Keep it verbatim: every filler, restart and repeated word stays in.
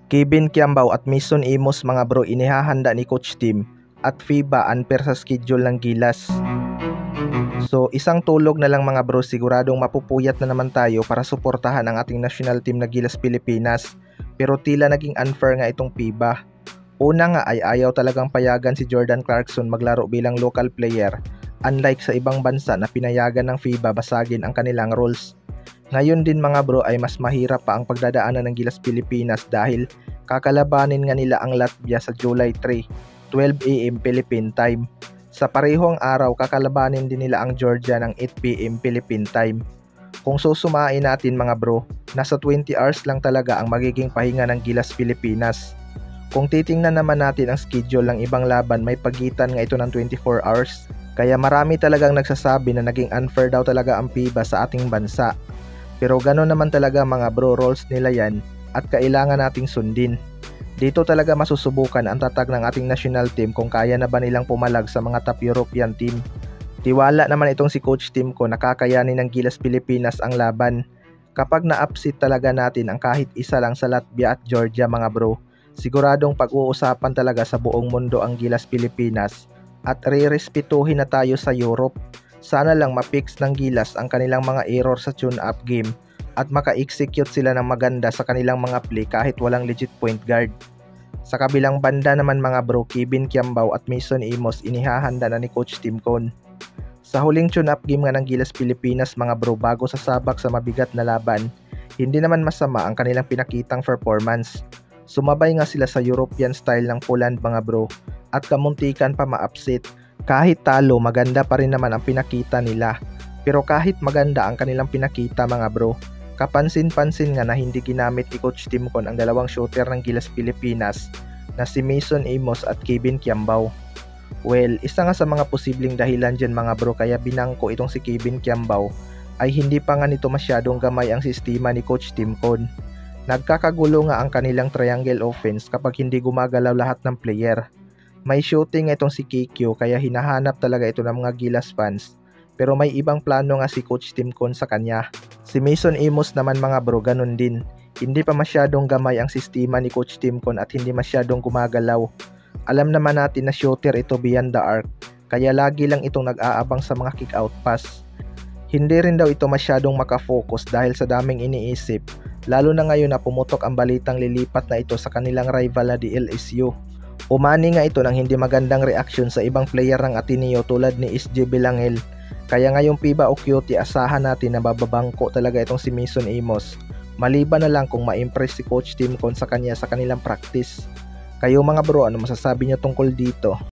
Kevin Kiambao at Mason Amos mga bro, inihahanda ni Coach Tim at FIBA unfair sa schedule ng Gilas. So isang tulog na lang mga bro, siguradong mapupuyat na naman tayo para suportahan ang ating national team na Gilas Pilipinas. Pero tila naging unfair nga itong FIBA. Una nga ay ayaw talagang payagan si Jordan Clarkson maglaro bilang local player, unlike sa ibang bansa na pinayagan ng FIBA basagin ang kanilang rules. Ngayon din mga bro ay mas mahirap pa ang pagdadaanan ng Gilas Pilipinas dahil kakalabanin nga nila ang Latvia sa July three, twelve a m Philippine time. Sa parehong araw kakalabanin din nila ang Georgia ng eight p m Philippine time. Kung susumain natin mga bro, nasa twenty hours lang talaga ang magiging pahinga ng Gilas Pilipinas. Kung titingnan naman natin ang schedule ng ibang laban, may pagitan nga ito ng twenty-four hours. Kaya marami talagang nagsasabi na naging unfair daw talaga ang FIBA sa ating bansa. Pero gano'n naman talaga mga bro, rules nila yan at kailangan nating sundin. Dito talaga masusubukan ang tatag ng ating national team kung kaya na ba nilang pumalag sa mga top European team. Tiwala naman itong si Coach Tim ko na kakayanin ng Gilas Pilipinas ang laban. Kapag na-upset talaga natin ang kahit isa lang sa Latvia at Georgia mga bro, siguradong pag-uusapan talaga sa buong mundo ang Gilas Pilipinas at re-respetuhin na tayo sa Europe. Sana lang ma-fix ng Gilas ang kanilang mga error sa tune-up game at maka-execute sila ng maganda sa kanilang mga play kahit walang legit point guard. Sa kabilang banda naman mga bro, Kevin Kiambao at Mason Amos inihahanda na ni Coach Tim Cone. Sa huling tune-up game nga ng Gilas Pilipinas mga bro, bago sasabak sa mabigat na laban, hindi naman masama ang kanilang pinakitang performance. Sumabay nga sila sa European style ng Poland mga bro at kamuntikan pa ma-upset. Kahit talo, maganda pa rin naman ang pinakita nila. Pero kahit maganda ang kanilang pinakita mga bro, kapansin-pansin nga na hindi ginamit ni Coach Tim Cone ang dalawang shooter ng Gilas Pilipinas na si Mason Amos at Kevin Kiambao. Well, isa nga sa mga posibleng dahilan dyan mga bro kaya binangko itong si Kevin Kiambao ay hindi pa nga nito masyadong gamay ang sistema ni Coach Tim Cone. Nagkakagulo nga ang kanilang triangle offense kapag hindi gumagalaw lahat ng player. May shooting itong si K Q kaya hinahanap talaga ito ng mga Gilas fans. Pero may ibang plano nga si Coach Tim Cone sa kanya. Si Mason Amos naman mga bro, ganun din. Hindi pa masyadong gamay ang sistema ni Coach Tim Cone at hindi masyadong gumagalaw. Alam naman natin na shooter ito beyond the arc, kaya lagi lang itong nag-aabang sa mga kick out pass. Hindi rin daw ito masyadong makafocus dahil sa daming iniisip, lalo na ngayon na pumutok ang balitang lilipat na ito sa kanilang rival na di L S U. Umani nga ito ng hindi magandang reaksyon sa ibang player ng Ateneo tulad ni S J Belangel. Kaya ngayong FIBA o Q T, asahan natin na bababangko talaga itong si Mason Amos. Maliban na lang kung ma-impress si Coach Tim Cone sa kanya sa kanilang practice. Kayo mga bro, ano masasabi niyo tungkol dito?